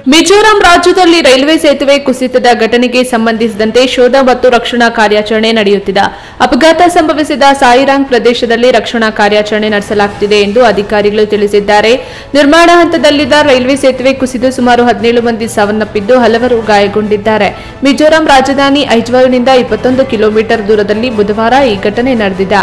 ಮಿಜೋರಾಂ ರಾಜ್ಯದಲ್ಲಿ ರೈಲ್ವೆ ಸೇತುವೆ ಕುಸಿತದ ಘಟನೆಗೆ ಸಂಬಂಧಿಸಿದಂತೆ ಶೋಧ ಮತ್ತು ರಕ್ಷಣಾ ಕಾರ್ಯಾಚರಣೆ ನಡೆಯುತ್ತಿದೆ. ಅಪಘಾತ ಸಂಭವಿಸಿದ ಸಾಯಿರಾಂಗ್ ಪ್ರದೇಶದಲ್ಲಿ ರಕ್ಷಣಾ ಕಾರ್ಯಾಚರಣೆ ನಡೆಸಲಾಗುತ್ತಿದೆ ಎಂದು ಅಧಿಕಾರಿಗಳು ತಿಳಿಸಿದ್ದಾರೆ. ನಿರ್ಮಾಣ ಹಂತದಲ್ಲಿದ್ದ ರೈಲ್ವೆ ಸೇತುವೆ ಕುಸಿದು ಸುಮಾರು 17 ಮಂದಿ ಸಾವನ್ನಪ್ಪಿದ್ದು ಹಲವರು ಗಾಯಗೊಂಡಿದ್ದಾರೆ. ಮಿಜೋರಾಂ ರಾಜಧಾನಿ ಐಜ್ವಾಲ್ನಿಂದ 21 ಕಿಲೋಮೀಟರ್ ದೂರದಲ್ಲಿ ಬುಧವಾರ ಈ ಘಟನೆ ನಡೆದಿದೆ.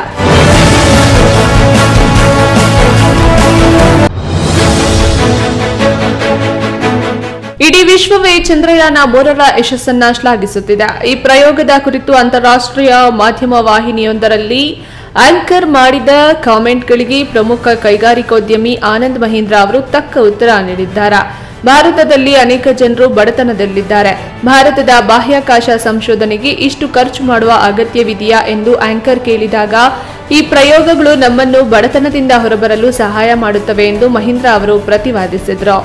ಇಡೀ ವಿಶ್ವವೇ ಚಂದ್ರಯಾನ 3ರ ಯಶಸ್ಸನ್ನ ಶ್ಲಾಘಿಸುತ್ತಿದೆ. ಈ ಪ್ರಯೋಗದ ಕುರಿತು ಅಂತಾರಾಷ್ಟ್ರೀಯ ಮಾಧ್ಯಮ ವಾಹಿನಿಯೊಂದರಲ್ಲಿ ಆಂಕರ್ ಮಾಡಿದ ಕಾಮೆಂಟ್ಗಳಿಗೆ ಪ್ರಮುಖ ಕೈಗಾರಿಕೋದ್ಯಮಿ ಆನಂದ್ ಮಹೀಂದ್ರ ಅವರು ತಕ್ಕ ಉತ್ತರ ನೀಡಿದ್ದಾರೆ. ಭಾರತದಲ್ಲಿ ಅನೇಕ ಜನರು ಬಡತನದಲ್ಲಿದ್ದಾರೆ. ಭಾರತದ ಬಾಹ್ಯಾಕಾಶ ಸಂಶೋಧನೆಗೆ ಇಷ್ಟು ಖರ್ಚು ಮಾಡುವ ಅಗತ್ಯವಿದೆಯಾ ಎಂದು ಆಂಕರ್ ಕೇಳಿದಾಗ, ಈ ಪ್ರಯೋಗಗಳು ನಮ್ಮನ್ನು ಬಡತನದಿಂದ ಹೊರಬರಲು ಸಹಾಯ ಮಾಡುತ್ತವೆ ಎಂದು ಮಹೀಂದ್ರ ಅವರು ಪ್ರತಿಪಾದಿಸಿದರು.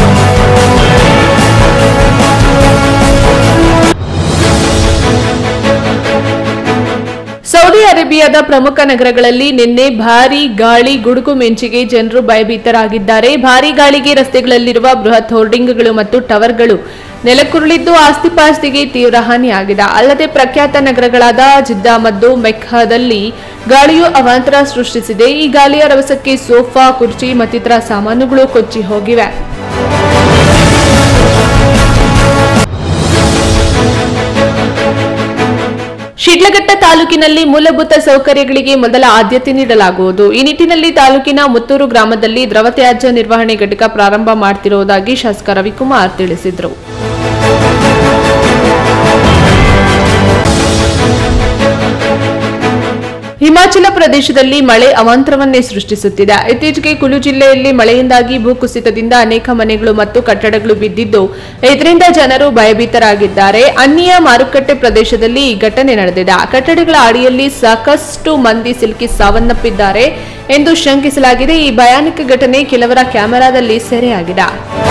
ಸೌದಿ ಅರೇಬಿಯಾದ ಪ್ರಮುಖ ನಗರಗಳಲ್ಲಿ ನಿನ್ನೆ ಭಾರೀ ಗಾಳಿ ಗುಡುಗು ಮಿಂಚಿಗೆ ಜನರು ಭಯಭೀತರಾಗಿದ್ದಾರೆ. ಭಾರೀ ಗಾಳಿಗೆ ರಸ್ತೆಗಳಲ್ಲಿರುವ ಬೃಹತ್ ಹೋರ್ಡಿಂಗ್ಗಳು ಮತ್ತು ಟವರ್ಗಳು ನೆಲಕ್ಕುರುಳಿದ್ದು ಆಸ್ತಿಪಾಸ್ತಿಗೆ ತೀವ್ರ ಹಾನಿಯಾಗಿದೆ. ಅಲ್ಲದೆ ಪ್ರಖ್ಯಾತ ನಗರಗಳಾದ ಜಿದ್ದಾ ಮತ್ತು ಮೆಕ್ಕಾದಲ್ಲಿ ಗಾಳಿಯು ಅವಾಂತರ ಸೃಷ್ಟಿಸಿದೆ. ಈ ಗಾಳಿಯ ರಭಸಕ್ಕೆ ಸೋಫಾ, ಕುರ್ಚಿ ಮತ್ತಿತರ ಸಾಮಾನುಗಳು ಕೊಚ್ಚಿ ಹೋಗಿವೆ. ಶಿಡ್ಲಘಟ್ಟ ತಾಲೂಕಿನಲ್ಲಿ ಮೂಲಭೂತ ಸೌಕರ್ಯಗಳಿಗೆ ಮೊದಲ ಆದ್ಯತೆ ನೀಡಲಾಗುವುದು. ಈ ನಿಟ್ಟಿನಲ್ಲಿ ತಾಲೂಕಿನ ಮುತ್ತೂರು ಗ್ರಾಮದಲ್ಲಿ ದ್ರವ ತ್ಯಾಜ್ಯ ನಿರ್ವಹಣೆ ಘಟಕ ಪ್ರಾರಂಭ ಮಾಡುತ್ತಿರುವುದಾಗಿ ಶಾಸಕ ರವಿಕುಮಾರ್ ತಿಳಿಸಿದರು. ಹಿಮಾಚಲ ಪ್ರದೇಶದಲ್ಲಿ ಮಳೆ ಅವಾಂತರವನ್ನೇ ಸೃಷ್ಟಿಸುತ್ತಿದೆ. ಇತ್ತೀಚೆಗೆ ಕುಲು ಜಿಲ್ಲೆಯಲ್ಲಿ ಮಳೆಯಿಂದಾಗಿ ಭೂಕುಸಿತದಿಂದ ಅನೇಕ ಮನೆಗಳು ಮತ್ತು ಕಟ್ಟಡಗಳು ಬಿದ್ದಿದ್ದು, ಇದರಿಂದ ಜನರು ಭಯಭೀತರಾಗಿದ್ದಾರೆ. ಅನ್ನಿಯ ಮಾರುಕಟ್ಟೆ ಪ್ರದೇಶದಲ್ಲಿ ಈ ಘಟನೆ ನಡೆದಿದೆ. ಕಟ್ಟಡಗಳ ಅಡಿಯಲ್ಲಿ ಸಾಕಷ್ಟು ಮಂದಿ ಸಿಲುಕಿ ಸಾವನ್ನಪ್ಪಿದ್ದಾರೆ ಎಂದು ಶಂಕಿಸಲಾಗಿದೆ. ಈ ಭಯಾನಕ ಘಟನೆ ಕೆಲವರ ಕ್ಯಾಮೆರಾದಲ್ಲಿ ಸೆರೆಯಾಗಿದೆ.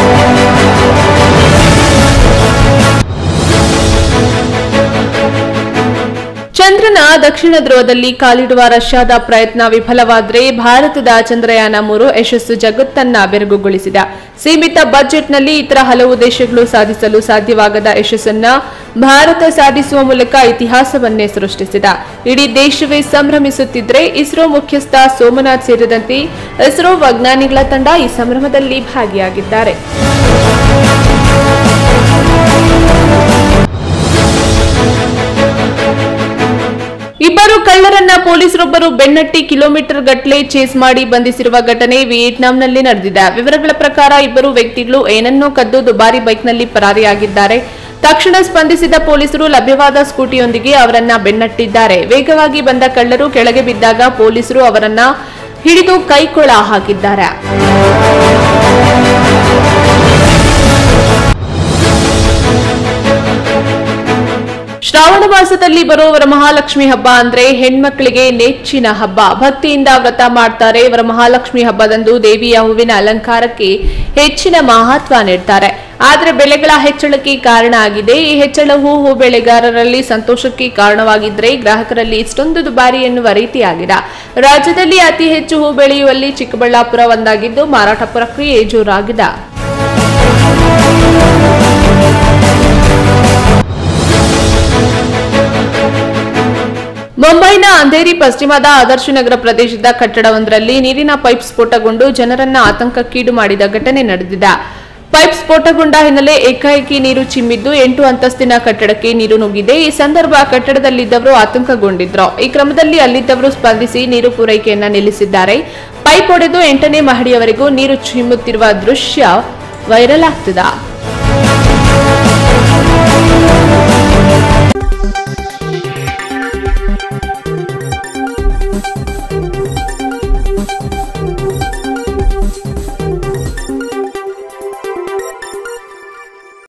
ಚಂದ್ರನ ದಕ್ಷಿಣ ಧ್ರುವದಲ್ಲಿ ಕಾಲಿಡುವ ರಷ್ಯಾದ ಪ್ರಯತ್ನ ವಿಫಲವಾದರೆ ಭಾರತದ ಚಂದ್ರಯಾನ 3 ಯಶಸ್ಸು ಜಗತ್ತನ್ನ ಬೆರಗುಗೊಳಿಸಿದೆ. ಸೀಮಿತ ಬಜೆಟ್ನಲ್ಲಿ ಇತರ ಹಲವು ದೇಶಗಳು ಸಾಧಿಸಲು ಸಾಧ್ಯವಾಗದ ಯಶಸ್ಸನ್ನ ಭಾರತ ಸಾಧಿಸುವ ಮೂಲಕ ಇತಿಹಾಸವನ್ನೇ ಸೃಷ್ಟಿಸಿದೆ. ಇಡೀ ದೇಶವೇ ಸಂಭ್ರಮಿಸುತ್ತಿದ್ರೆ ಇಸ್ರೋ ಮುಖ್ಯಸ್ಥ ಸೋಮನಾಥ್ ಸೇರಿದಂತೆ ಇಸ್ರೋ ವಿಜ್ಞಾನಿಗಳ ತಂಡ ಈ ಸಂಭ್ರಮದಲ್ಲಿ ಭಾಗಿಯಾಗಿದ್ದಾರೆ. ಇಬ್ಬರು ಕಳ್ಳರನ್ನ ಪೊಲೀಸರೊಬ್ಬರು ಬೆನ್ನಟ್ಟಿ ಕಿಲೋಮೀಟರ್ ಗಟ್ಟಲೆ ಚೇಸ್ ಮಾಡಿ ಬಂಧಿಸಿರುವ ಘಟನೆ ವಿಯೆಟ್ನಾಂನಲ್ಲಿ ನಡೆದಿದೆ. ವಿವರಗಳ ಪ್ರಕಾರ ಇಬ್ಬರು ವ್ಯಕ್ತಿಗಳು ಏನನ್ನೋ ಕದ್ದು ದುಬಾರಿ ಬೈಕ್ನಲ್ಲಿ ಪರಾರಿಯಾಗಿದ್ದಾರೆ. ತಕ್ಷಣ ಸ್ಪಂದಿಸಿದ ಪೊಲೀಸರು ಲಭ್ಯವಾದ ಸ್ಕೂಟಿಯೊಂದಿಗೆ ಅವರನ್ನ ಬೆನ್ನಟ್ಟಿದ್ದಾರೆ. ವೇಗವಾಗಿ ಬಂದ ಕಳ್ಳರು ಕೆಳಗೆ ಬಿದ್ದಾಗ ಪೊಲೀಸರು ಅವರನ್ನ ಹಿಡಿದು ಕೈಕೊಳ ಹಾಕಿದ್ದಾರೆ. ಶ್ರಾವಣ ಮಾಸದಲ್ಲಿ ಬರೋ ವರಮಹಾಲಕ್ಷ್ಮಿ ಹಬ್ಬ ಅಂದ್ರೆ ಹೆಣ್ಮಕ್ಳಿಗೆ ನೆಚ್ಚಿನ ಹಬ್ಬ. ಭಕ್ತಿಯಿಂದ ವ್ರತ ಮಾಡ್ತಾರೆ. ವರಮಹಾಲಕ್ಷ್ಮಿ ಹಬ್ಬದಂದು ದೇವಿಯ ಹೂವಿನ ಅಲಂಕಾರಕ್ಕೆ ಹೆಚ್ಚಿನ ಮಹತ್ವ ನೀಡ್ತಾರೆ. ಆದರೆ ಬೆಲೆಗಳ ಹೆಚ್ಚಳಕ್ಕೆ ಕಾರಣ ಆಗಿದೆ. ಈ ಹೆಚ್ಚಳವು ಹೂ ಬೆಳೆಗಾರರಲ್ಲಿ ಸಂತೋಷಕ್ಕೆ ಕಾರಣವಾಗಿದ್ರೆ ಗ್ರಾಹಕರಲ್ಲಿ ಇಷ್ಟೊಂದು ದುಬಾರಿ ಎನ್ನುವ ರೀತಿಯಾಗಿದೆ. ರಾಜ್ಯದಲ್ಲಿ ಅತಿ ಹೆಚ್ಚು ಹೂ ಬೆಳೆಯುವಲ್ಲಿ ಚಿಕ್ಕಬಳ್ಳಾಪುರ ಒಂದಾಗಿದ್ದು ಮಾರಾಟ ಪ್ರಕ್ರಿಯೆ ಜೋರಾಗಿದೆ. ಮುಂಬೈನ ಅಂಧೇರಿ ಪಶ್ಚಿಮದ ಆದರ್ಶ ನಗರ ಪ್ರದೇಶದ ಕಟ್ಟಡವೊಂದರಲ್ಲಿ ನೀರಿನ ಪೈಪ್ ಸ್ಫೋಟಗೊಂಡು ಜನರನ್ನ ಆತಂಕಕ್ಕೀಡು ಮಾಡಿದ ಘಟನೆ ನಡೆದಿದೆ. ಪೈಪ್ ಸ್ಫೋಟಗೊಂಡ ಹಿನ್ನೆಲೆ ಏಕಾಏಕಿ ನೀರು ಚಿಮ್ಮಿದ್ದು 8 ಅಂತಸ್ತಿನ ಕಟ್ಟಡಕ್ಕೆ ನೀರು ನುಗ್ಗಿದೆ. ಈ ಸಂದರ್ಭ ಕಟ್ಟಡದಲ್ಲಿದ್ದವರು ಆತಂಕಗೊಂಡಿದ್ರು. ಈ ಕ್ರಮದಲ್ಲಿ ಅಲ್ಲಿದ್ದವರು ಸ್ಪಂದಿಸಿ ನೀರು ಪೂರೈಕೆಯನ್ನ ನಿಲ್ಲಿಸಿದ್ದಾರೆ. ಪೈಪ್ ಒಡೆದು 8ನೇ ಮಹಡಿಯವರೆಗೂ ನೀರು ಚಿಮ್ಮುತ್ತಿರುವ ದೃಶ್ಯ ವೈರಲ್ ಆಗ್ತಿದೆ.